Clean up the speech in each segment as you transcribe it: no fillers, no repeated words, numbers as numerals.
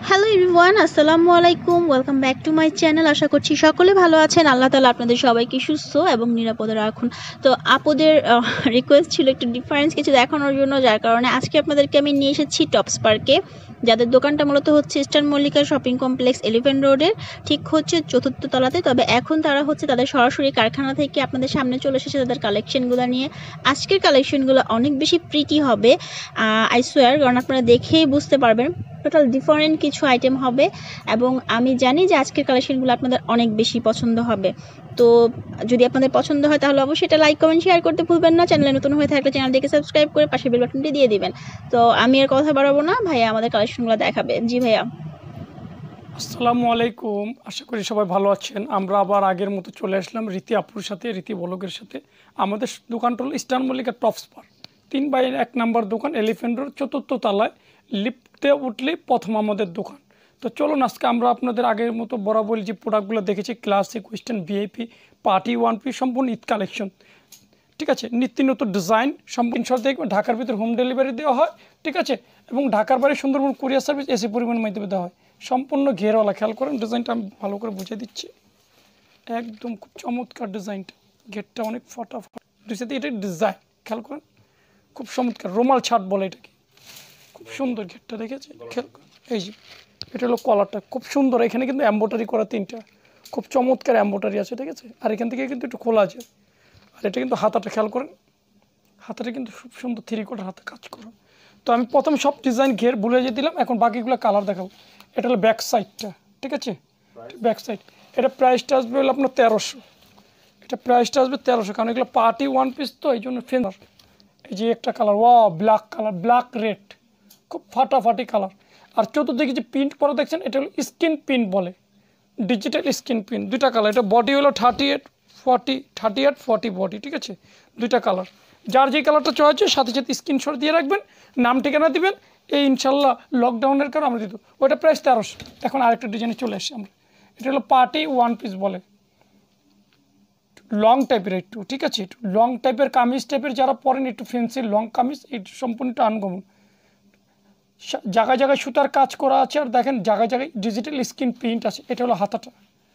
Hello everyone, আসসালামু আলাইকুম। Welcome back to my channel. আশা করছি সকলে ভালো আছেন। আল্লাহ তাআলা আপনাদের সবাইকে সুস্থ এবং নিরাপদে রাখুন। তো আপুদের রিকোয়েস্ট ছিল একটু ডিফারেন্স কিছু দেখানোর জন্য, যার কারণে আজকে আপনাদেরকে আমি নিয়ে এসেছি টপস পার্কে, যাদের দোকানটা মূলত হচ্ছে eastern Mallika shopping complex elephant রোডের ঠিক হচ্ছে চতুর্থ তলাতে। তবে এখন তারা হচ্ছে তাদের সরাসরি কারখানা থেকে আপনাদের সামনে চলে এসেছে তাদের কালেকশনগুলো নিয়ে। আজকের কালেকশনগুলো অনেক বেশি প্রিটি হবে, আই সোয়ার, কারণ আপনারা দেখেই বুঝতে পারবেন টোটাল ডিফারেন্ট কিছু আইটেম হবে এবং আমি জানি যে আজকের কালেকশনগুলো আপনাদের অনেক বেশি পছন্দ হবে। তো যদি আপনাদের পছন্দ হয় তাহলে অবশ্যই এটা লাইক কমেন্ট শেয়ার করতে ভুলবেন না। চ্যানেলে নতুন হয়ে থাকলে চ্যানেলটিকে সাবস্ক্রাইব করে পাশে বেল বাটনটি দিয়ে দিবেন। তো আমি আর কথা বাড়াবো না, ভাইয়া আমাদের কালেকশনগুলো দেখাবে। জি ভাইয়া। আসসালামু আলাইকুম, আশা করি সবাই ভালো আছেন। আমরা আবার আগের মতো চলে আসলাম রীতি আপুর সাথে, রীতি বলকের সাথে। আমাদের দোকানটা হলো ইস্টার্ন মল্লিকা টপস পার্ক, 3/1 নম্বর দোকান, এলিফ্যান্ট রোড, চতুর্থ তলায়। লিফটে উঠলেই প্রথম আমাদের দোকান। তো চলুন আজকে আমরা আপনাদের আগের মতো বরাবর যে প্রোডাক্টগুলো দেখেছি, classic, western, VIP, party, one piece, সম্পূর্ণ ঈদ কালেকশন, ঠিক আছে। নিত্য নতুন ডিজাইন, সম্পূর্ণ সব দেখবে। ঢাকার ভিতরে হোম ডেলিভারি দেওয়া হয়, ঠিক আছে। এবং ঢাকার বাইরে সুন্দরবন কুরিয়ার সার্ভিস এসি পরিমাণের মাধ্যমে দেওয়া হয়। সম্পূর্ণ ঘেরওয়ালা, খেয়াল করেন ডিজাইনটা, আমি ভালো করে বুঝিয়ে দিচ্ছি। একদম খুব চমৎকার ডিজাইনটা, ঘেরটা অনেক ফটাফট দুইসাথে, এটা ডিজাইন খেয়াল করেন, খুব চমৎকার। রোমাল ছাট বলে এটাকে, খুব সুন্দর ঘেরটা দেখেছে, খেয়াল করেন। এই যে এটা হলো কলারটা, খুব সুন্দর। এখানে কিন্তু এম্ব্রয়ডারি করা 3টা, খুব চমৎকার এম্ব্রয়ডারি আছে, ঠিক আছে। আর এখান থেকে কিন্তু একটু খোলা আছে। আর এটা কিন্তু হাতাটা খেয়াল করেন, হাতাটা কিন্তু খুব সুন্দর 3/4 হাতে কাজ করো। তো আমি প্রথম সব ডিজাইন ঘের ভুলে যে দিলাম, এখন বাকিগুলো কালার দেখাবো। এটা হলো ব্যাক সাইডটা, ঠিক আছে, ব্যাক সাইড। এটা প্রাইসটা আসবে হলো আপনার 1300। এটা প্রাইসটা আসবে 1300, কারণ এগুলো পার্টি ওয়ান পিস, তো এই জন্য ফেনার। এই যে একটা colour, black colour, black red, খুব ফাটাফাটি কালার। আর চতুর্দিকে যে প্রিন্ট পরে দেখছেন, এটা হলো স্ক্রিন প্রিন্ট বলে, ডিজিটাল স্ক্রিন প্রিন্ট। 2টা কালার। এটা বডি হলো 38-40 বডি, ঠিক আছে। 2টা কালার, যার যে কালারটা চয়েছে সাথে সাথে স্ক্রিনশট দিয়ে রাখবেন, নাম ঠিকানা দিবেন। এই ইনশাল্লাহ লকডাউনের কারণে আমরা দিত। ওইটা প্রাইস 1300। এখন আরেকটা ডিজাইনে চলে আসছি আমরা। এটা হলো পার্টি ওয়ান পিস বলে, লং টাইপের একটু, ঠিক আছে। একটু লং টাইপের কামিজ টাইপের যারা পরেন, একটু ফ্যান্সি লং কামিজ, এই সম্পূর্ণ একটু আনকমন। জায়গায় জায়গায় সুতার কাজ করা আছে, আর দেখেন জায়গায় জায়গায় ডিজিটাল স্ক্রিন প্রিন্ট আছে। এটা হলো হাতাটা,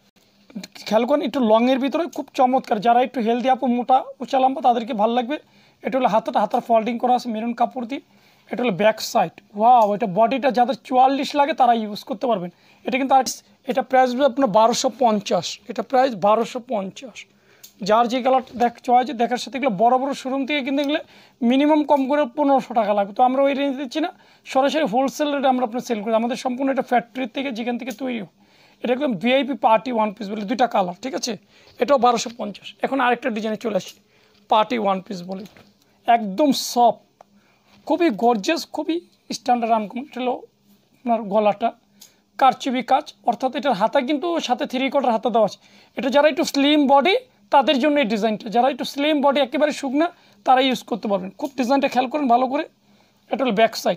খেয়াল করেন, একটু লংয়ের ভিতরে খুব চমৎকার। যারা একটু হেলদি আপু, মোটা উঁচা লম্বা, তাদেরকে ভালো লাগবে। এটা হলো হাতাটা, হাতার ফোল্ডিং করা আছে মেরুন কাপড় দিয়ে। এটা হলো ব্যাক সাইড। এটা বডিটা যাদের 44 লাগে তারা ইউজ করতে পারবেন। এটা কিন্তু এটা প্রাইস আপনার 1250। এটা প্রাইস 1250। যার যে কালার চয়েছে দেখার সাথে, এগুলো বড় বড় শোরুম থেকে কিন্তু এগুলো মিনিমাম কম করে 1500 টাকা লাগবে। তো আমরা ওই রেঞ্জ দিচ্ছি না, সরাসরি হোলসেল রেটে আমরা আপনার সেল করি। আমাদের সম্পূর্ণ এটা ফ্যাক্টরির থেকে, যেখান থেকে তৈরি হয়। এটা একদম ভিআইপি পার্টি ওয়ান পিস বলে, 2টা কালার, ঠিক আছে। এটাও 1250। এখন আরেকটা ডিজাইনে চলে আসি, পার্টি ওয়ান পিস বলে, একদম সফট, খুবই গর্জিয়াস, খুবই স্ট্যান্ডার্ড আনকমন। এটা হলো আপনার গলাটা কারচুপি কাজ, অর্থাৎ এটার হাতা কিন্তু সাথে 3/4 হাতা দেওয়া আছে। এটা যারা একটু স্লিম বডি তাদের জন্য এই ডিজাইনটা, যারা একটু স্লিম বডি একেবারে শুকনা তারা ইউজ করতে পারবেন। খুব ডিজাইনটা খেয়াল করেন ভালো করে। এটা হলো ব্যাক সাইড,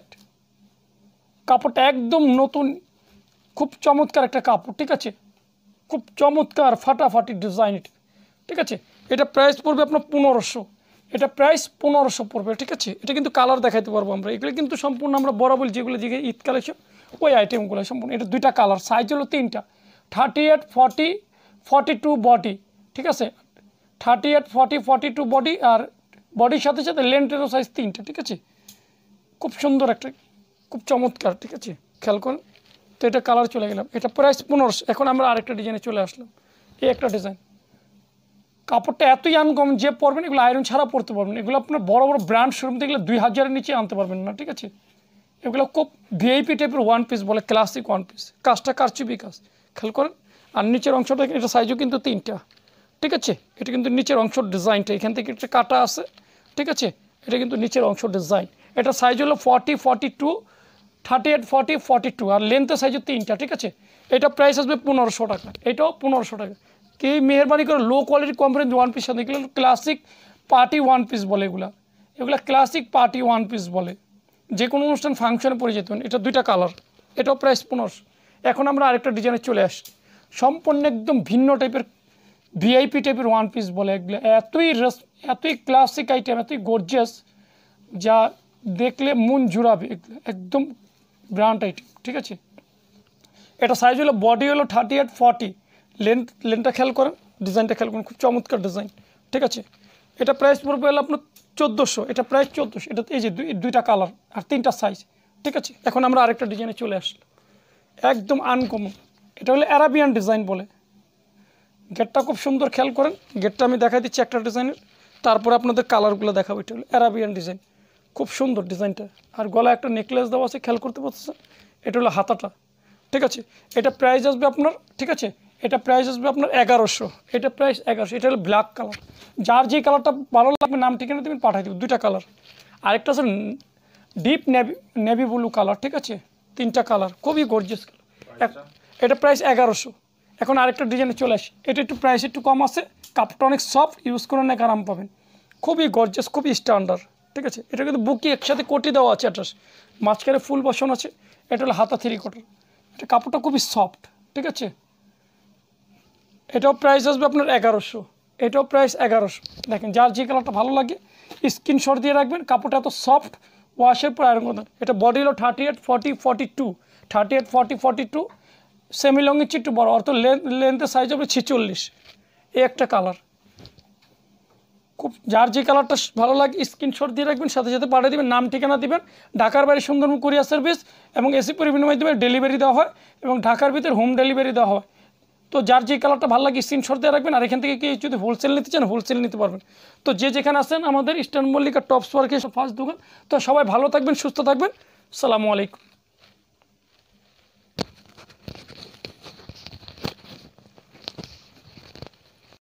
কাপড়টা একদম নতুন, খুব চমৎকার একটা কাপড়, ঠিক আছে। খুব চমৎকার ফাটাফাটি ডিজাইন এটা, ঠিক আছে। এটা প্রাইস পড়বে আপনার 1500। এটা প্রাইস 1500 পড়বে, ঠিক আছে। এটা কিন্তু কালার দেখাইতে পারবো আমরা। এগুলো কিন্তু সম্পূর্ণ আমরা বরাবর যেগুলো যে ঈদ কালেকশন, ওই আইটেমগুলো সম্পূর্ণ। এটা 2টা কালার, সাইজ হলো 3টা, 38-40, 42 বডি, ঠিক আছে। 38-40, 42 বডি, আর বডির সাথে সাথে লেন্থেরও সাইজ 3টা, ঠিক আছে। খুব সুন্দর একটা, খুব চমৎকার, ঠিক আছে, খেয়াল করেন। তো এটা কালার চলে গেলাম, এটা প্রাইস 1500। এখন আমরা আরেকটা ডিজাইনে চলে আসলাম। এই একটা ডিজাইন, কাপড়টা এতই আনকমন, যে পরবেন এগুলো আয়রন ছাড়া পরতে পারবেন। এগুলো আপনার বড় বড় ব্র্যান্ড শোরুম থেকে 2000-এর নিচে আনতে পারবেন না, ঠিক আছে। এগুলো খুব ভিআইপি টাইপের ওয়ান পিস বলে, ক্লাসিক ওয়ান পিস। কাজটা কারচুপি কাজ, খেয়াল করেন। আর নিচের অংশটা, এটা সাইজও কিন্তু 3টা, ঠিক আছে। এটা কিন্তু নিচের অংশ ডিজাইনটা এখান থেকে একটা কাটা আছে, ঠিক আছে। এটা কিন্তু নিচের অংশ ডিজাইন। এটা সাইজ হলো 40, 42, 38-40, 42, আর লেন্থের সাইজও 3টা, ঠিক আছে। এটা প্রাইস আসবে 1500 টাকা। এটাও 1500 টাকা। কি মেহরবানি করে লো কোয়ালিটি কোম্পানির ওয়ান পিস সাথে, এগুলো ক্লাসিক পার্টি ওয়ান পিস বলে। এগুলা ক্লাসিক পার্টি ওয়ান পিস বলে, যে কোনো অনুষ্ঠান ফাংশনে পরে যেতে। এটা 2টা কালার, এটাও প্রাইস 1500। এখন আমরা আরেকটা ডিজাইনে চলে আসি, সম্পূর্ণ একদম ভিন্ন টাইপের ভিআইপি টাইপের ওয়ান পিস বলে। এগুলো এতই ক্লাসিক আইটেম, এতই গর্জিয়াস, যা দেখলে মন জুড়াবে। একদম ব্র্যান্ড আইটেম, ঠিক আছে। এটা সাইজ হলো বডি হলো 38-40, লেন্থটা খেয়াল করেন, ডিজাইনটা খেয়াল করেন, খুব চমৎকার ডিজাইন। ঠিক আছে, এটা প্রাইস পড়বে হলো আপনার 1400, এটা প্রাইস 1400। এটা এই যে দুইটা কালার আর 3টা সাইজ। ঠিক আছে, এখন আমরা আরেকটা ডিজাইনে চলে আসলাম, একদম আনকমন। এটা হলো অ্যারাবিয়ান ডিজাইন বলে। গেটটা খুব সুন্দর, খেয়াল করেন, গেটটা আমি দেখা দিচ্ছি একটা ডিজাইনের, তারপরে আপনাদের কালারগুলো দেখাবো। এটা হলো অ্যারাবিয়ান ডিজাইন, খুব সুন্দর ডিজাইনটা। আর গলায় একটা নেকলেস দেওয়া আছে, খেয়াল করতে পারছেন। এটা হলো হাতাটা। ঠিক আছে, এটা প্রাইস আসবে আপনার, ঠিক আছে, এটা প্রাইস আসবে আপনার 1100, এটা প্রাইস 1100। এটা হলো ব্ল্যাক কালার, যার যে কালারটা ভালো লাগবে নাম ঠিকানা দেবেন, পাঠিয়ে দেবেন। দুইটা কালার, আরেকটা আছে ডিপ নেভি ব্লু কালার। ঠিক আছে, 3টা কালার, খুবই গর্জিয়াস কালার। এটা প্রাইস 1100। এখন আরেকটা ডিজাইনে চলে আসি, এটা একটু প্রাইস একটু কম আছে, কাপড়টা অনেক সফট, ইউজ করে অনেক আরাম পাবেন, খুবই গর্জিয়াস, খুবই স্ট্যান্ডার্ড। ঠিক আছে, এটা কিন্তু বুকি একসাথে কোটি দেওয়া আছে, অ্যাড্রেস মাঝখানে ফুল বসানো আছে। এটা হলো হাতা 3/4, এটা কাপড়টা খুবই সফট। ঠিক আছে, এটাও প্রাইস আসবে আপনার 1100, এটাও প্রাইস 1100। দেখেন, যার যে কালারটা ভালো লাগে স্ক্রিনশট দিয়ে রাখবেন। কাপড়টা এত সফট, ওয়াশের পর আয়রন করবেন। এটা বডি হলো 38-40-42, 38-40-42, সেমি লংয়ের চেয়ে একটু বড়, অর্থ লেন্থের সাইজ হবে 46। এই একটা কালার, খুব, যার যে কালারটা ভালো লাগে স্ক্রিনশট দিয়ে রাখবেন, সাথে সাথে পাঠিয়ে দেবেন, নাম ঠিকানা দিবেন। ঢাকার বাইরে সুন্দরবন কুরিয়ার সার্ভিস এবং এসি পরিবহনের মাধ্যমে ডেলিভারি দেওয়া হয় এবং ঢাকার ভিতরে হোম ডেলিভারি দেওয়া হয়। তো যার যে কালারটা ভালো লাগে স্ক্রিনশট দিয়ে রাখবেন। আর এখান থেকে কি যদি হোলসেল নিতে চান হোলসেল নিতে পারবেন। তো যে যেখানে আসেন, আমাদের ইস্টার্ন মল্লিকা টপস ওয়ার্কের ফার্স্ট দোকান। তো সবাই ভালো থাকবেন, সুস্থ থাকবেন, আসসালামু আলাইকুম।